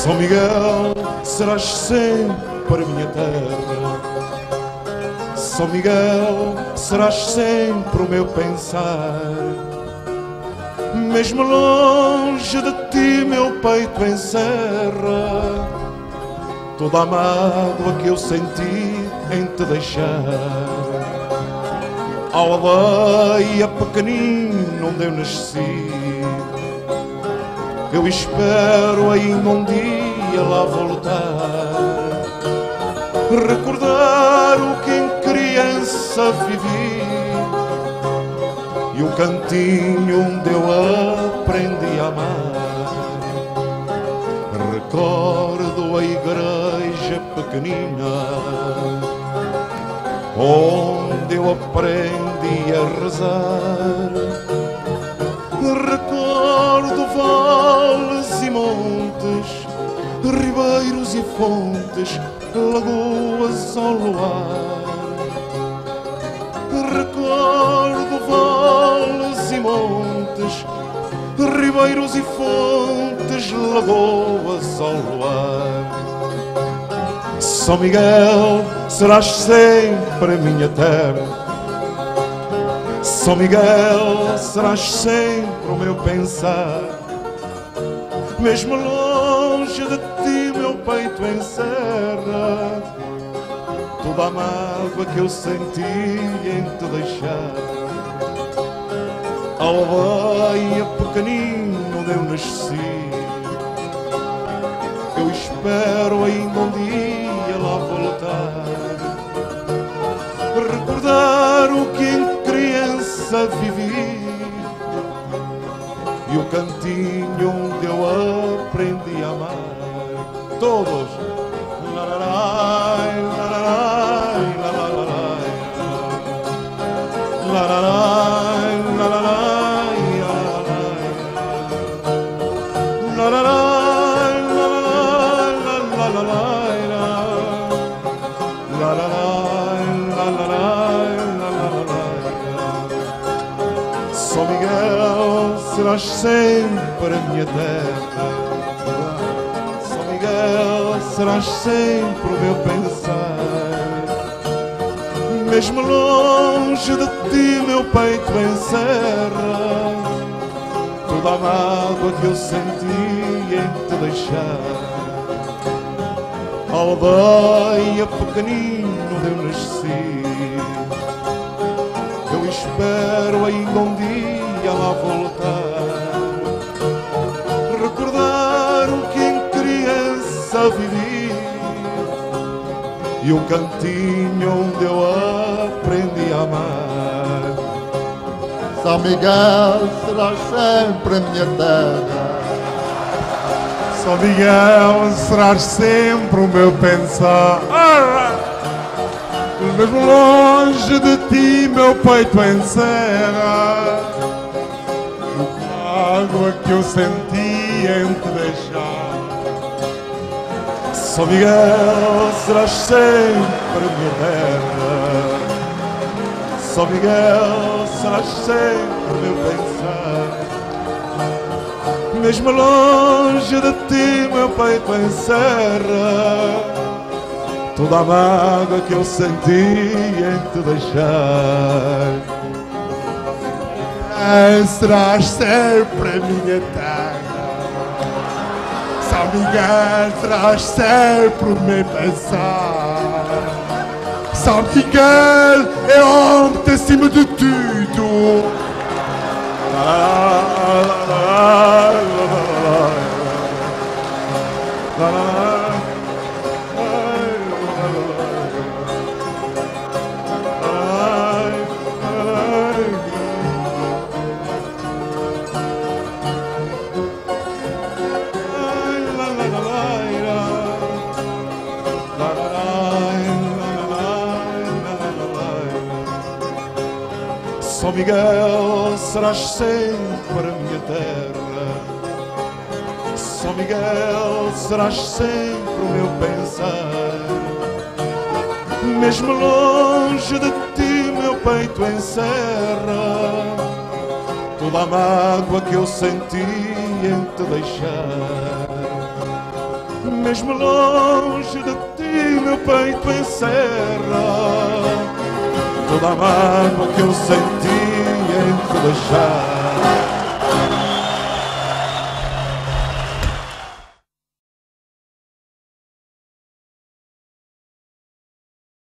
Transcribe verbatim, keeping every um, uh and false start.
São Miguel, serás sempre minha terra. São Miguel, serás sempre o meu pensar. Mesmo longe de ti meu peito encerra toda a mágoa que eu senti em te deixar. A aldeia pequenina onde eu nasci, eu espero ainda um dia lá voltar, recordar o que em criança vivi e o cantinho onde eu aprendi a amar. Recordo a igreja pequenina onde eu aprendi a rezar. Recordo vales e montes, ribeiros e fontes, lagoas ao luar. Recordo vales e montes, ribeiros e fontes, lagoas ao luar. São Miguel, serás sempre a minha terra. São Miguel, serás sempre o meu pensar. Mesmo longe de ti meu peito encerra toda a mágoa que eu senti em te deixar. A aldeia pequenina onde eu nasci, eu espero ainda um dia lá voltar, recordar o que em criança vivi e o cantinho onde eu aprendi a amar. Todos. São Miguel, serás sempre a minha terra. São Miguel, serás sempre o meu pensar. Mesmo longe de ti meu peito encerra toda a mágoa que eu senti em te deixar. A aldeia pequenina onde eu nasci, eu espero ainda um dia lá voltar, recordar o que em criança vivi e o cantinho onde eu aprendi a amar. São Miguel, serás sempre a minha terra. São Miguel, serás sempre o meu pensar. Mesmo longe de ti meu peito encerra a água que eu senti em te deixar. São Miguel, serás sempre a minha terra. São Miguel, serás sempre o meu pensar. Mesmo longe de ti meu peito encerra toda a mágoa que eu senti em te deixar. É, serás sempre a minha terra. São Miguel, serás sempre o meu pensar. São Miguel é homem acima de tudo. São Miguel, serás sempre a minha terra. São Miguel, serás sempre o meu pensar. Mesmo longe de ti meu peito encerra toda a mágoa que eu senti em te deixar. mesmo longe de ti, meu peito encerra toda a mágoa que eu senti em te deixar.